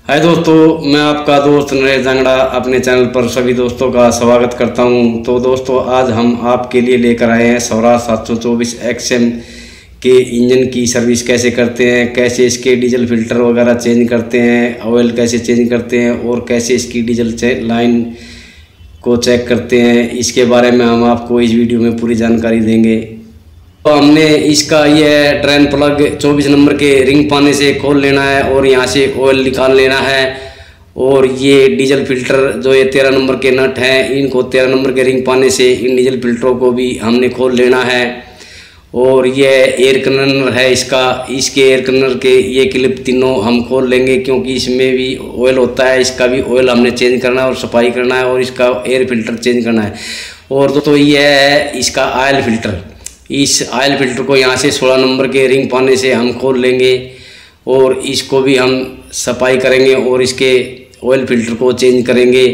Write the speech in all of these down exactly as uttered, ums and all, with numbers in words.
हाय दोस्तों, मैं आपका दोस्त नरेश जंगड़ा अपने चैनल पर सभी दोस्तों का स्वागत करता हूं। तो दोस्तों, आज हम आपके लिए लेकर आए हैं स्वराज सात सौ चौबीस एक्स एम के इंजन की सर्विस कैसे करते हैं, कैसे इसके डीजल फिल्टर वगैरह चेंज करते हैं, ऑयल कैसे चेंज करते हैं और कैसे इसकी डीजल लाइन को चेक करते हैं। इसके बारे में हम आपको इस वीडियो में पूरी जानकारी देंगे। तो हमने इसका यह ड्रेन प्लग चौबीस नंबर के रिंग पाने से खोल लेना है और यहाँ से ऑयल निकाल लेना है। और ये डीजल फिल्टर जो ये तेरह नंबर के नट हैं, इनको तेरह नंबर के रिंग पाने से इन डीजल फिल्टरों को भी हमने खोल लेना है। और ये एयर कंडीशनर है इसका, इसके एयर कंडीशनर के ये क्लिप तीनों हम खोल लेंगे, क्योंकि इसमें भी ऑयल होता है। इसका भी ऑयल हमने चेंज करना है और सफाई करना है और इसका एयर फिल्टर चेंज करना है। और दोस्तों, ये है इसका ऑयल फिल्टर। इस ऑयल फिल्टर को यहाँ से सोलह नंबर के रिंग पाने से हम खोल लेंगे और इसको भी हम सफाई करेंगे और इसके ऑयल फिल्टर को चेंज करेंगे।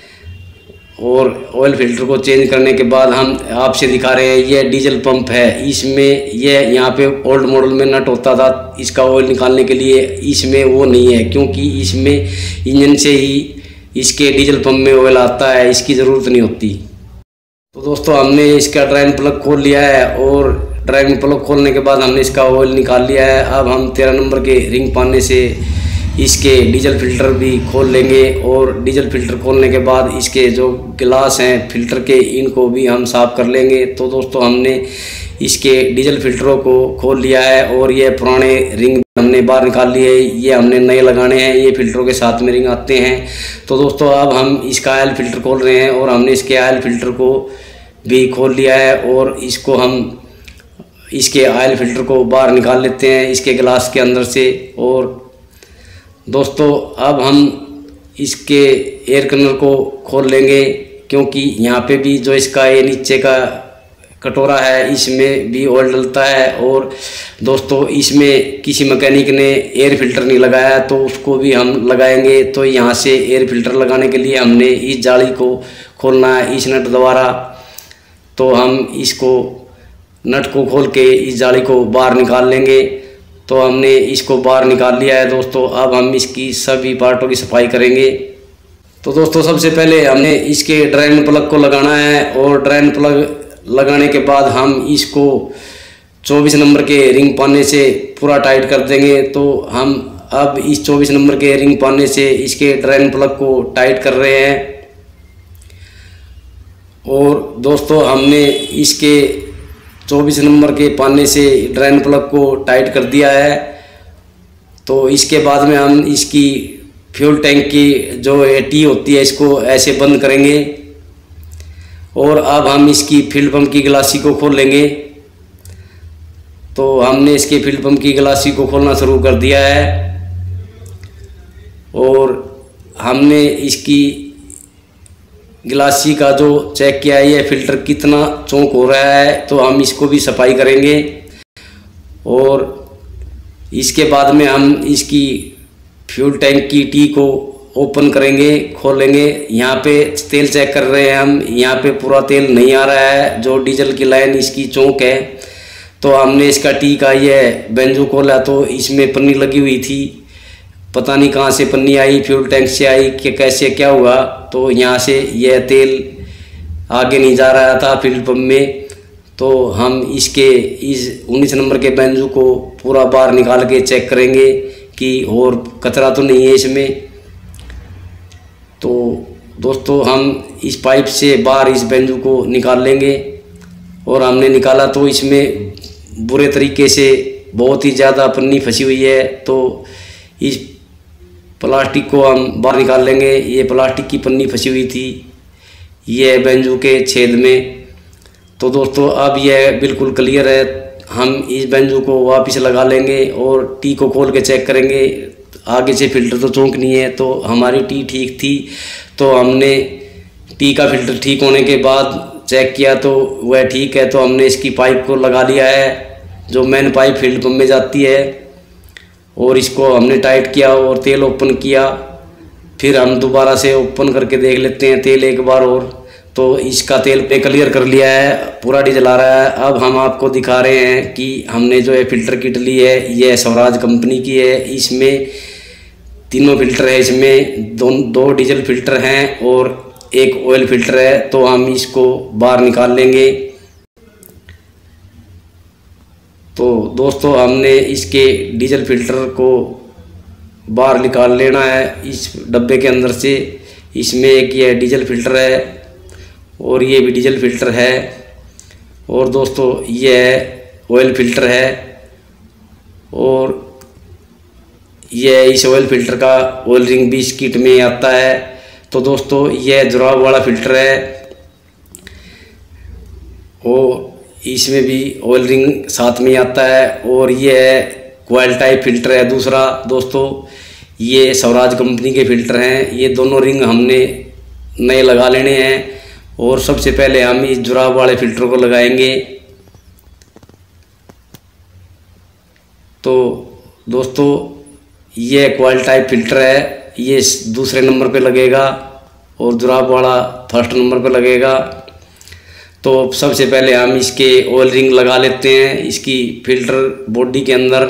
और ऑयल फिल्टर को चेंज करने के बाद हम आपसे दिखा रहे हैं, यह डीजल पंप है। इसमें यह यहाँ पे ओल्ड मॉडल में नट होता था इसका ऑयल निकालने के लिए, इसमें वो नहीं है, क्योंकि इसमें इंजन से ही इसके डीजल पंप में ऑयल आता है, इसकी ज़रूरत नहीं होती। तो दोस्तों, हमने इसका ड्राइन प्लग खोल लिया है और ड्राइन प्लग खोलने के बाद हमने इसका ऑयल निकाल लिया है। अब हम तेरह नंबर के रिंग पाने से इसके डीजल फिल्टर भी खोल लेंगे और डीजल फिल्टर खोलने के बाद इसके जो गिलास हैं फिल्टर के, इनको भी हम साफ़ कर लेंगे। तो दोस्तों, हमने इसके डीजल फिल्टरों को खोल लिया है और ये पुराने रिंग हमने बाहर निकाल लिए, ये हमने नए लगाने हैं। ये फिल्टरों के साथ में रिंग आते हैं। तो दोस्तों, अब हम इसका ऑयल फिल्टर खोल रहे हैं और हमने इसके ऑयल फिल्टर को भी खोल लिया है और इसको हम इसके ऑयल फिल्टर को बाहर निकाल लेते हैं इसके गिलास के अंदर से। और दोस्तों, अब हम इसके एयर कंडीशनर को खोल लेंगे, क्योंकि यहाँ पे भी जो इसका ये नीचे का कटोरा है, इसमें भी ऑयल डलता है। और दोस्तों, इसमें किसी मैकेनिक ने एयर फिल्टर नहीं लगाया, तो उसको भी हम लगाएंगे। तो यहाँ से एयर फिल्टर लगाने के लिए हमने इस जाली को खोलना है इस नट द्वारा। तो हम इसको नट को खोल के इस जाली को बाहर निकाल लेंगे। तो हमने इसको बाहर निकाल लिया है दोस्तों। अब हम इसकी सभी पार्टों की सफाई करेंगे। तो दोस्तों, सबसे पहले हमने इसके ड्रेन प्लग को लगाना है और ड्रेन प्लग लगाने के बाद हम इसको चौबीस नंबर के रिंग पाने से पूरा टाइट कर देंगे। तो हम अब इस चौबीस नंबर के रिंग पाने से इसके ड्रेन प्लग को टाइट कर रहे हैं। और दोस्तों, हमने इसके चौबीस नंबर के पाने से ड्रेन प्लग को टाइट कर दिया है। तो इसके बाद में हम इसकी फ्यूल टैंक की जो टी होती है, इसको ऐसे बंद करेंगे। और अब हम इसकी फ्यूल पंप की ग्लासी को खोल लेंगे। तो हमने इसके फ्यूल पंप की ग्लासी को खोलना शुरू कर दिया है और हमने इसकी गिलासी का जो चेक किया है, ये फिल्टर कितना चौंक हो रहा है, तो हम इसको भी सफाई करेंगे। और इसके बाद में हम इसकी फ्यूल टैंक की टी को ओपन करेंगे, खोलेंगे। यहाँ पे तेल चेक कर रहे हैं हम, यहाँ पे पूरा तेल नहीं आ रहा है, जो डीजल की लाइन इसकी चौंक है। तो हमने इसका टी का ये बेंजो खोला, तो इसमें पन्नी लगी हुई थी, पता नहीं कहाँ से पन्नी आई, फ्यूल टैंक से आई कि कैसे क्या हुआ। तो यहाँ से यह तेल आगे नहीं जा रहा था फ्यूल पंप में। तो हम इसके इस उन्नीस नंबर के बेंजो को पूरा बाहर निकाल के चेक करेंगे कि और कचरा तो नहीं है इसमें। तो दोस्तों, हम इस पाइप से बाहर इस बेंजो को निकाल लेंगे। और हमने निकाला तो इसमें बुरे तरीके से बहुत ही ज़्यादा पन्नी फंसी हुई है। तो इस प्लास्टिक को हम बाहर निकाल लेंगे। ये प्लास्टिक की पन्नी फंसी हुई थी ये बेंजो के छेद में। तो दोस्तों, अब यह बिल्कुल क्लियर है। हम इस बेंजो को वापस लगा लेंगे और टी को खोल के चेक करेंगे। आगे से फिल्टर तो चौंक नहीं है, तो हमारी टी ठीक थी। तो हमने टी का फिल्टर ठीक होने के बाद चेक किया तो वह ठीक है। तो हमने इसकी पाइप को लगा लिया है, जो मेन पाइप फील्ड पंप में जाती है, और इसको हमने टाइट किया और तेल ओपन किया। फिर हम दोबारा से ओपन करके देख लेते हैं तेल एक बार और। तो इसका तेल पे क्लियर कर लिया है, पूरा डीजल आ रहा है। अब हम आपको दिखा रहे हैं कि हमने जो है फ़िल्टर किट ली है, ये स्वराज कंपनी की है। इसमें तीनों फिल्टर है इसमें, दो दो डीजल फिल्टर हैं और एक ऑयल फिल्टर है। तो हम इसको बाहर निकाल लेंगे। तो दोस्तों हमने इसके डीजल फिल्टर को बाहर निकाल लेना है इस डब्बे के अंदर से। इसमें एक ये डीजल फिल्टर है और ये भी डीजल फिल्टर है, और दोस्तों ये ऑयल फिल्टर है, और ये इस ऑयल फिल्टर का ऑयल रिंग भी इस किट में आता है। तो दोस्तों यह जुराब वाला फिल्टर है और इसमें भी ऑयल रिंग साथ में आता है, और ये है क्वाइल टाइप फिल्टर है दूसरा। दोस्तों ये स्वराज कंपनी के फिल्टर हैं। ये दोनों रिंग हमने नए लगा लेने हैं, और सबसे पहले हम इस जुराब वाले फिल्टर को लगाएंगे। तो दोस्तों ये क्वाइल टाइप फिल्टर है, ये दूसरे नंबर पे लगेगा और जुराब वाला फर्स्ट नंबर पे लगेगा। तो सबसे पहले हम इसके ऑयल रिंग लगा लेते हैं इसकी फिल्टर बॉडी के अंदर।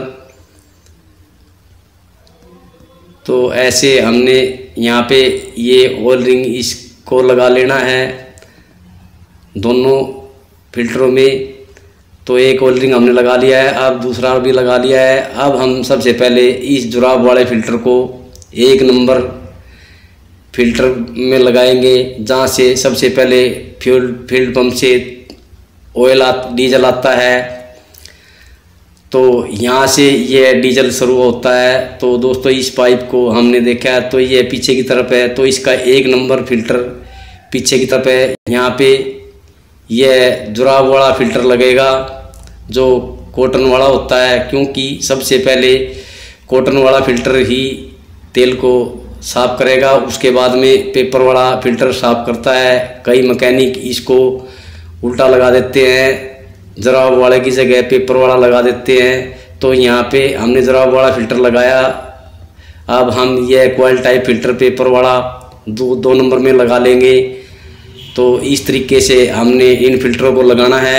तो ऐसे हमने यहाँ पे ये ऑयल रिंग इसको लगा लेना है दोनों फिल्टरों में। तो एक ऑयल रिंग हमने लगा लिया है, अब दूसरा भी लगा लिया है। अब हम सबसे पहले इस जुराब वाले फिल्टर को एक नंबर फिल्टर में लगाएंगे, जहाँ से सबसे पहले फ्यूल फील्ड पंप से ऑयल आ डीजल आता है। तो यहाँ से ये डीजल शुरू होता है। तो दोस्तों इस पाइप को हमने देखा है, तो ये पीछे की तरफ है, तो इसका एक नंबर फिल्टर पीछे की तरफ है। यहाँ पे यह जुराब वाला फिल्टर लगेगा जो कॉटन वाला होता है, क्योंकि सबसे पहले कॉटन वाला फिल्टर ही तेल को साफ़ करेगा, उसके बाद में पेपर वाला फिल्टर साफ़ करता है। कई मैकेनिक इसको उल्टा लगा देते हैं, जुराब वाले की जगह पेपर वाला लगा देते हैं। तो यहाँ पे हमने जुराब वाला फिल्टर लगाया। अब हम यह क्वाइल टाइप फिल्टर पेपर वाला दो दो नंबर में लगा लेंगे। तो इस तरीके से हमने इन फिल्टरों को लगाना है,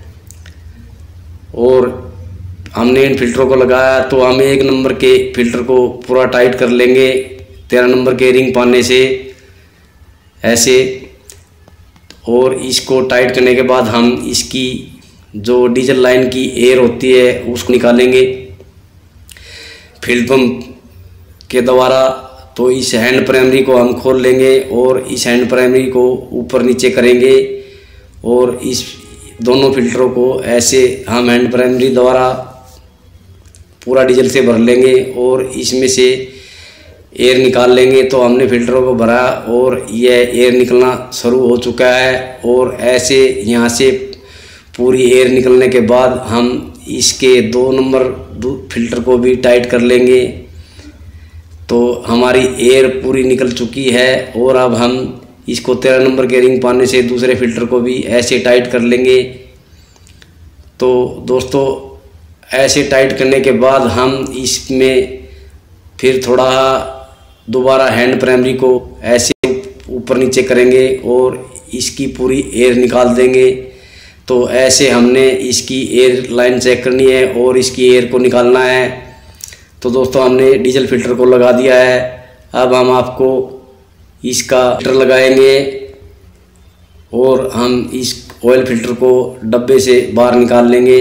और हमने इन फिल्टरों को लगाया तो हम एक नंबर के फिल्टर को पूरा टाइट कर लेंगे तेरह नंबर के रिंग पाने से ऐसे। और इसको टाइट करने के बाद हम इसकी जो डीजल लाइन की एयर होती है उसको निकालेंगे फील्ड पंप के द्वारा। तो इस हैंड प्राइमरी को हम खोल लेंगे और इस हैंड प्राइमरी को ऊपर नीचे करेंगे, और इस दोनों फिल्टरों को ऐसे हम हैंड प्राइमरी द्वारा पूरा डीजल से भर लेंगे और इसमें से एयर निकाल लेंगे। तो हमने फिल्टरों को भरा और यह एयर निकलना शुरू हो चुका है, और ऐसे यहाँ से पूरी एयर निकलने के बाद हम इसके दो नंबर फिल्टर को भी टाइट कर लेंगे। तो हमारी एयर पूरी निकल चुकी है, और अब हम इसको तेरह नंबर के रिंग पाने से दूसरे फिल्टर को भी ऐसे टाइट कर लेंगे। तो दोस्तों ऐसे टाइट करने के बाद हम इसमें फिर थोड़ा दोबारा हैंड प्राइमरी को ऐसे ऊपर नीचे करेंगे और इसकी पूरी एयर निकाल देंगे। तो ऐसे हमने इसकी एयर लाइन चेक करनी है और इसकी एयर को निकालना है। तो दोस्तों हमने डीजल फिल्टर को लगा दिया है। अब हम आपको इसका फिल्टर लगाएंगे और हम इस ऑयल फिल्टर को डब्बे से बाहर निकाल लेंगे।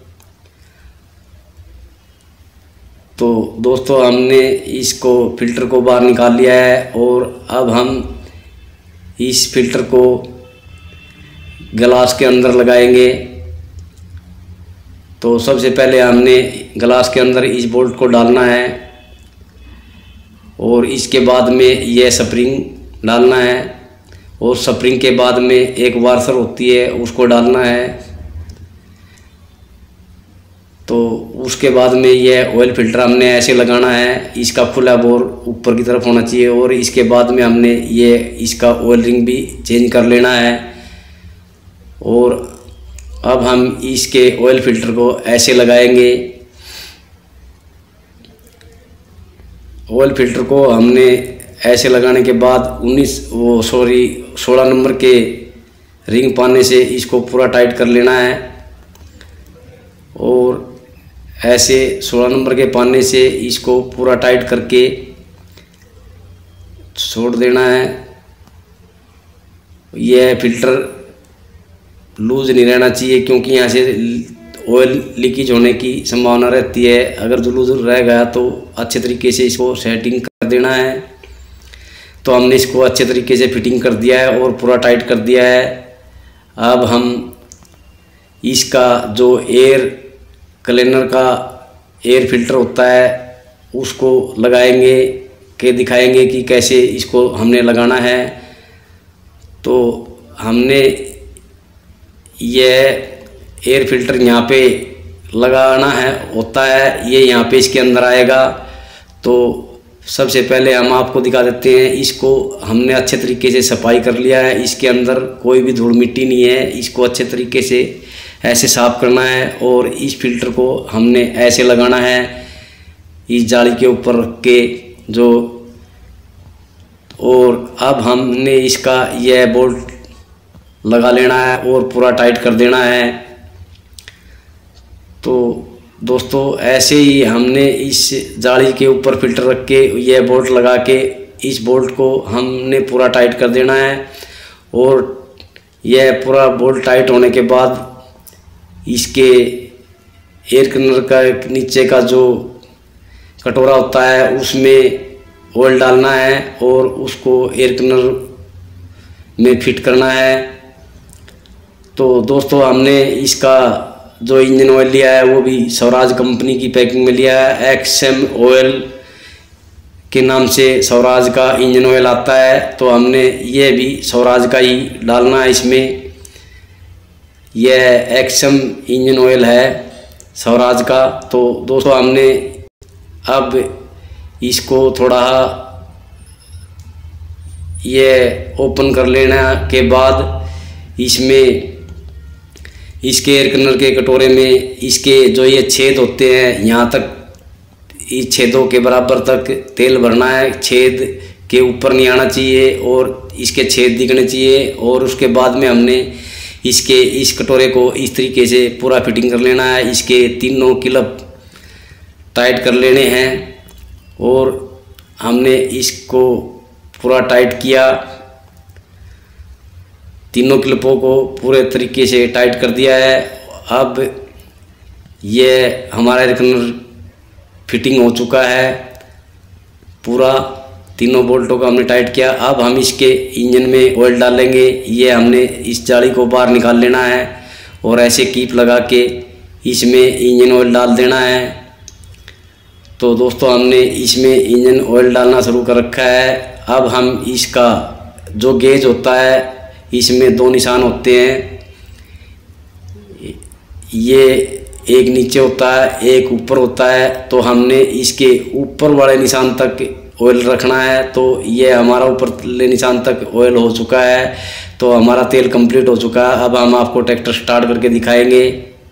तो दोस्तों हमने इसको फिल्टर को बाहर निकाल लिया है, और अब हम इस फिल्टर को गिलास के अंदर लगाएंगे। तो सबसे पहले हमने गिलास के अंदर इस बोल्ट को डालना है, और इसके बाद में यह स्प्रिंग डालना है, और स्प्रिंग के बाद में एक वाशर होती है उसको डालना है। तो उसके बाद में यह ऑयल फिल्टर हमने ऐसे लगाना है, इसका खुला बोर ऊपर की तरफ होना चाहिए, और इसके बाद में हमने ये इसका ऑयल रिंग भी चेंज कर लेना है। और अब हम इसके ऑयल फिल्टर को ऐसे लगाएंगे। ऑयल फिल्टर को हमने ऐसे लगाने के बाद उन्नीस वो सॉरी सोलह नंबर के रिंग पाने से इसको पूरा टाइट कर लेना है, और ऐसे सोलह नंबर के पाने से इसको पूरा टाइट करके छोड़ देना है। यह फिल्टर लूज नहीं रहना चाहिए, क्योंकि यहाँ से ऑयल लीकेज होने की संभावना रहती है। अगर जो लूज रह गया तो अच्छे तरीके से इसको सेटिंग कर देना है। तो हमने इसको अच्छे तरीके से फिटिंग कर दिया है और पूरा टाइट कर दिया है। अब हम इसका जो एयर क्लीनर का एयर फिल्टर होता है उसको लगाएंगे के दिखाएंगे कि कैसे इसको हमने लगाना है। तो हमने यह एयर फिल्टर यहाँ पे लगाना है होता है, ये यहाँ पे इसके अंदर आएगा। तो सबसे पहले हम आपको दिखा देते हैं। इसको हमने अच्छे तरीके से सफाई कर लिया है, इसके अंदर कोई भी धूल मिट्टी नहीं है। इसको अच्छे तरीके से ऐसे साफ करना है और इस फिल्टर को हमने ऐसे लगाना है इस जाली के ऊपर रख के जो। और अब हमने इसका यह बोल्ट लगा लेना है और पूरा टाइट कर देना है। तो दोस्तों ऐसे ही हमने इस जाली के ऊपर फिल्टर रख के यह बोल्ट लगा के इस बोल्ट को हमने पूरा टाइट कर देना है। और यह पूरा बोल्ट टाइट होने के बाद इसके एयर क्लीनर का नीचे का जो कटोरा होता है उसमें ऑयल डालना है और उसको एयर क्लीनर में फिट करना है। तो दोस्तों हमने इसका जो इंजन ऑयल लिया है वो भी स्वराज कंपनी की पैकिंग में लिया है। एक्सएम ऑयल के नाम से स्वराज का इंजन ऑयल आता है। तो हमने ये भी स्वराज का ही डालना है इसमें। यह एक्सएम इंजन ऑयल है स्वराज का। तो दोस्तों हमने अब इसको थोड़ा ये ओपन कर लेने के बाद इसमें इसके एयर क्लीनर के कटोरे में इसके जो ये छेद होते हैं यहाँ तक इस छेदों के बराबर तक तेल भरना है। छेद के ऊपर नहीं आना चाहिए और इसके छेद दिखने चाहिए। और उसके बाद में हमने इसके इस कटोरे को इस तरीके से पूरा फिटिंग कर लेना है। इसके तीनों क्लिप टाइट कर लेने हैं और हमने इसको पूरा टाइट किया। तीनों क्लिपों को पूरे तरीके से टाइट कर दिया है। अब ये हमारा एयर क्लीनर फिटिंग हो चुका है। पूरा तीनों बोल्टों को हमने टाइट किया। अब हम इसके इंजन में ऑयल डालेंगे। ये हमने इस जाली को बाहर निकाल लेना है और ऐसे कीप लगा के इसमें इंजन ऑयल डाल देना है। तो दोस्तों हमने इसमें इंजन ऑयल डालना शुरू कर रखा है। अब हम इसका जो गेज होता है इसमें दो निशान होते हैं। ये एक नीचे होता है एक ऊपर होता है। तो हमने इसके ऊपर वाले निशान तक ऑयल रखना है। तो ये हमारा ऊपर वाले निशान तक ऑयल हो चुका है। तो हमारा तेल कंप्लीट हो चुका है। अब हम आपको ट्रैक्टर स्टार्ट करके दिखाएंगे।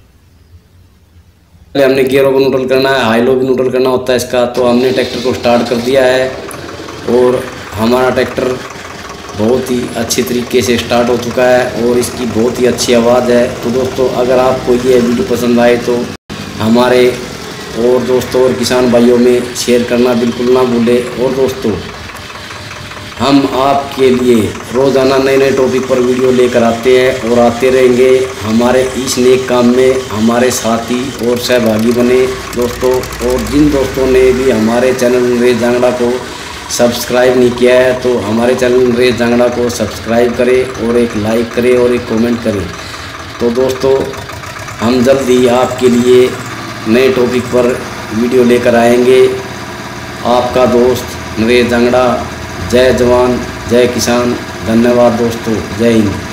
पहले हमने गियरों को न्यूट्रल करना है, हाई लो भी न्यूट्रल करना होता है इसका। तो हमने ट्रैक्टर को स्टार्ट कर दिया है और हमारा ट्रैक्टर बहुत ही अच्छी तरीके से स्टार्ट हो चुका है और इसकी बहुत ही अच्छी आवाज़ है। तो दोस्तों अगर आपको ये वीडियो पसंद आए तो हमारे और दोस्तों और किसान भाइयों में शेयर करना बिल्कुल ना भूलें। और दोस्तों हम आपके लिए रोज़ाना नए नए टॉपिक पर वीडियो लेकर आते हैं और आते रहेंगे। हमारे इस नेक काम में हमारे साथी और सहभागी बने दोस्तों। और जिन दोस्तों ने भी हमारे चैनल नरेश जांगड़ा को सब्सक्राइब नहीं किया है तो हमारे चैनल नरेश जांगड़ा को सब्सक्राइब करें और एक लाइक करें और एक कमेंट करें। तो दोस्तों हम जल्द ही आपके लिए नए टॉपिक पर वीडियो लेकर आएंगे। आपका दोस्त नरेश जांगड़ा। जय जवान जय किसान। धन्यवाद दोस्तों। जय हिंद।